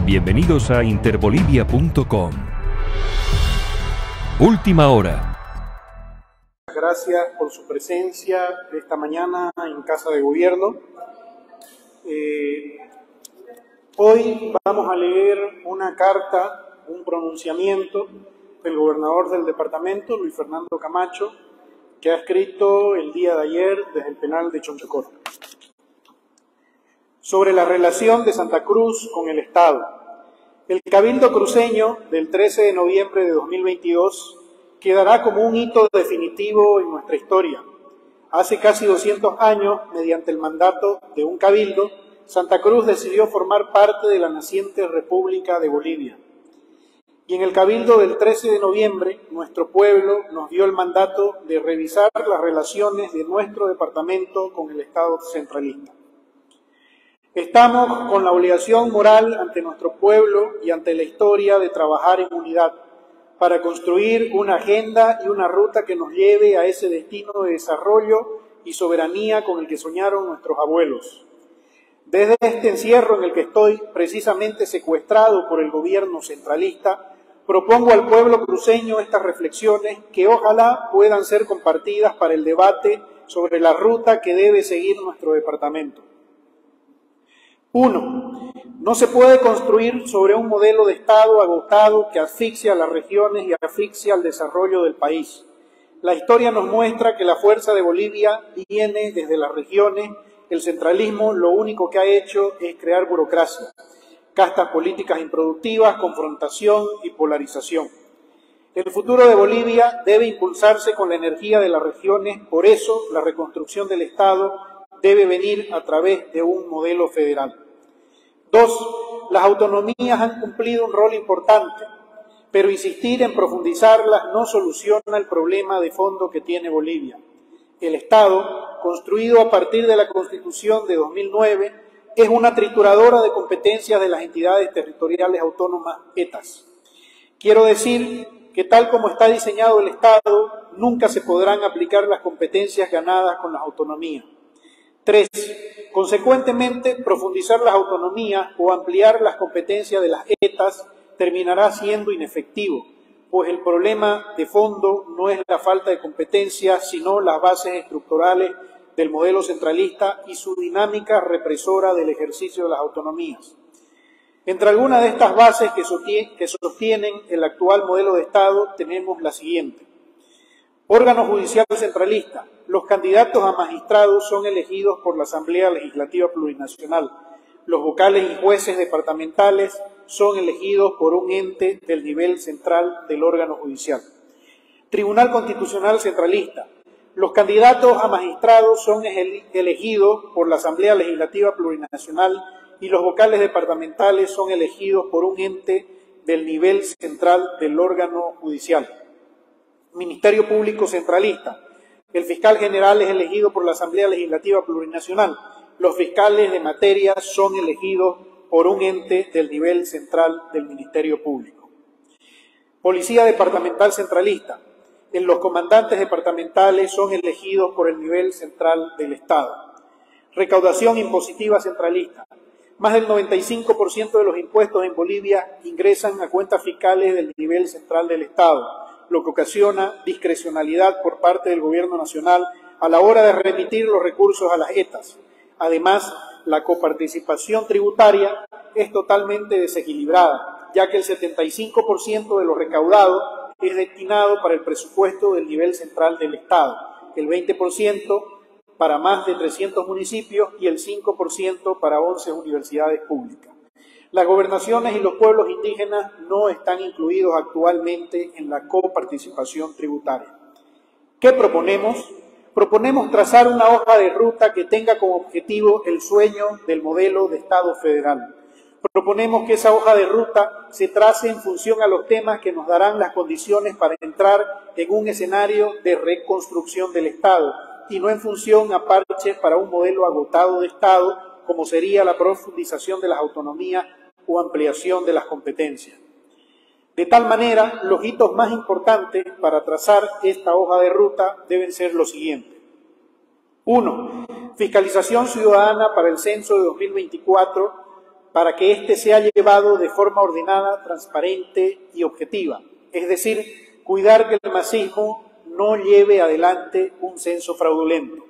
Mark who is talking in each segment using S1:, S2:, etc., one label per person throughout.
S1: Bienvenidos a interbolivia.com. Última hora.
S2: Gracias por su presencia esta mañana en Casa de Gobierno. Hoy vamos a leer una carta, un pronunciamiento del gobernador del departamento, Luis Fernando Camacho, que ha escrito el día de ayer desde el penal de Chonchocoro, sobre la relación de Santa Cruz con el Estado. El Cabildo Cruceño del 13 de noviembre de 2022 quedará como un hito definitivo en nuestra historia. Hace casi 200 años, mediante el mandato de un cabildo, Santa Cruz decidió formar parte de la naciente República de Bolivia. Y en el Cabildo del 13 de noviembre, nuestro pueblo nos dio el mandato de revisar las relaciones de nuestro departamento con el Estado centralista. Estamos con la obligación moral ante nuestro pueblo y ante la historia de trabajar en unidad para construir una agenda y una ruta que nos lleve a ese destino de desarrollo y soberanía con el que soñaron nuestros abuelos. Desde este encierro en el que estoy precisamente secuestrado por el gobierno centralista, propongo al pueblo cruceño estas reflexiones que ojalá puedan ser compartidas para el debate sobre la ruta que debe seguir nuestro departamento. 1. No se puede construir sobre un modelo de Estado agotado que asfixia a las regiones y asfixia al desarrollo del país. La historia nos muestra que la fuerza de Bolivia viene desde las regiones. El centralismo lo único que ha hecho es crear burocracia, castas políticas improductivas, confrontación y polarización. El futuro de Bolivia debe impulsarse con la energía de las regiones, por eso la reconstrucción del Estado debe venir a través de un modelo federal. 2. Las autonomías han cumplido un rol importante, pero insistir en profundizarlas no soluciona el problema de fondo que tiene Bolivia. El Estado, construido a partir de la Constitución de 2009, es una trituradora de competencias de las entidades territoriales autónomas ETAs. Quiero decir que tal como está diseñado el Estado, nunca se podrán aplicar las competencias ganadas con las autonomías. 3. Consecuentemente, profundizar las autonomías o ampliar las competencias de las ETAs terminará siendo inefectivo, pues el problema de fondo no es la falta de competencias, sino las bases estructurales del modelo centralista y su dinámica represora del ejercicio de las autonomías. Entre algunas de estas bases que sostienen el actual modelo de Estado tenemos la siguiente. Órgano judicial centralista. Los candidatos a magistrados son elegidos por la Asamblea Legislativa Plurinacional. Los vocales y jueces departamentales son elegidos por un ente del nivel central del órgano judicial. Tribunal Constitucional Centralista. Los candidatos a magistrados son elegidos por la Asamblea Legislativa Plurinacional y los vocales departamentales son elegidos por un ente del nivel central del órgano judicial. Ministerio Público Centralista. El fiscal general es elegido por la Asamblea Legislativa Plurinacional. Los fiscales de materia son elegidos por un ente del nivel central del Ministerio Público. Policía Departamental Centralista. Los comandantes departamentales son elegidos por el nivel central del Estado. Recaudación impositiva centralista. Más del 95% de los impuestos en Bolivia ingresan a cuentas fiscales del nivel central del Estado, lo que ocasiona discrecionalidad por parte del Gobierno Nacional a la hora de remitir los recursos a las ETAs. Además, la coparticipación tributaria es totalmente desequilibrada, ya que el 75% de lo recaudado es destinado para el presupuesto del nivel central del Estado, el 20% para más de 300 municipios y el 5% para 11 universidades públicas. Las gobernaciones y los pueblos indígenas no están incluidos actualmente en la coparticipación tributaria. ¿Qué proponemos? Proponemos trazar una hoja de ruta que tenga como objetivo el sueño del modelo de Estado federal. Proponemos que esa hoja de ruta se trace en función a los temas que nos darán las condiciones para entrar en un escenario de reconstrucción del Estado y no en función a parches para un modelo agotado de Estado, como sería la profundización de las autonomías o ampliación de las competencias. De tal manera, los hitos más importantes para trazar esta hoja de ruta deben ser los siguientes. 1. Fiscalización ciudadana para el censo de 2024 para que éste sea llevado de forma ordenada, transparente y objetiva. Es decir, cuidar que el masismo no lleve adelante un censo fraudulento.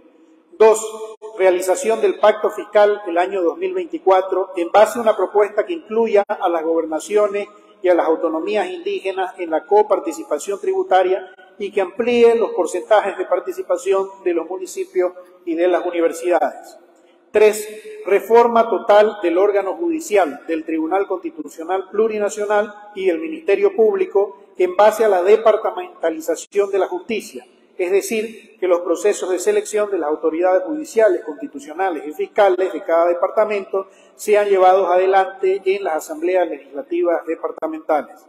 S2: 2. Realización del pacto fiscal el año 2024 en base a una propuesta que incluya a las gobernaciones y a las autonomías indígenas en la coparticipación tributaria y que amplíe los porcentajes de participación de los municipios y de las universidades. 3. Reforma total del órgano judicial, del Tribunal Constitucional Plurinacional y del Ministerio Público en base a la departamentalización de la justicia, es decir, que los procesos de selección de las autoridades judiciales, constitucionales y fiscales de cada departamento sean llevados adelante en las asambleas legislativas departamentales.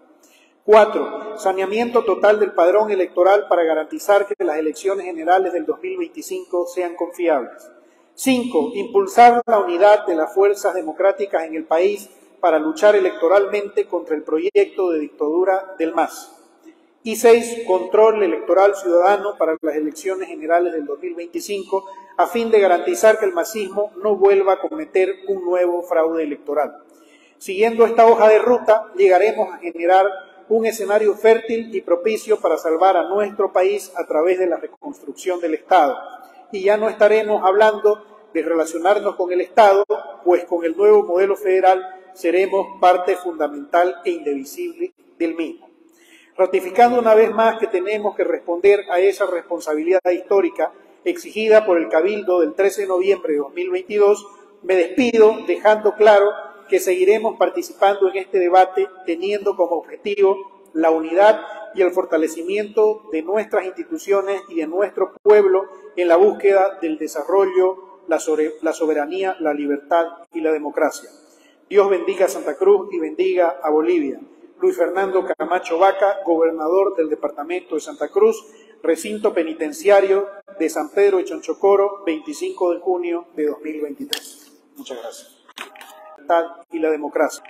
S2: 4. Saneamiento total del padrón electoral para garantizar que las elecciones generales del 2025 sean confiables. 5. Impulsar la unidad de las fuerzas democráticas en el país para luchar electoralmente contra el proyecto de dictadura del MAS. Y 6. Control electoral ciudadano para las elecciones generales del 2025 a fin de garantizar que el masismo no vuelva a cometer un nuevo fraude electoral. Siguiendo esta hoja de ruta, llegaremos a generar un escenario fértil y propicio para salvar a nuestro país a través de la reconstrucción del Estado. Y ya no estaremos hablando de relacionarnos con el Estado, pues con el nuevo modelo federal seremos parte fundamental e indivisible del mismo. Ratificando una vez más que tenemos que responder a esa responsabilidad histórica exigida por el Cabildo del 13 de noviembre de 2022, me despido dejando claro que seguiremos participando en este debate teniendo como objetivo la unidad y el fortalecimiento de nuestras instituciones y de nuestro pueblo en la búsqueda del desarrollo, la soberanía, la libertad y la democracia. Dios bendiga a Santa Cruz y bendiga a Bolivia. Luis Fernando Camacho Vaca, gobernador del departamento de Santa Cruz, recinto penitenciario de San Pedro de Chonchocoro, 25 de junio de 2023. Muchas gracias. La libertad y la democracia.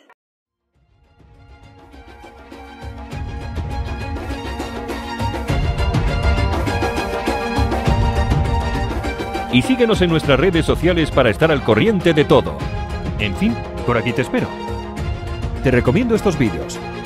S1: Y síguenos en nuestras redes sociales para estar al corriente de todo. En fin, por aquí te espero. Te recomiendo estos vídeos.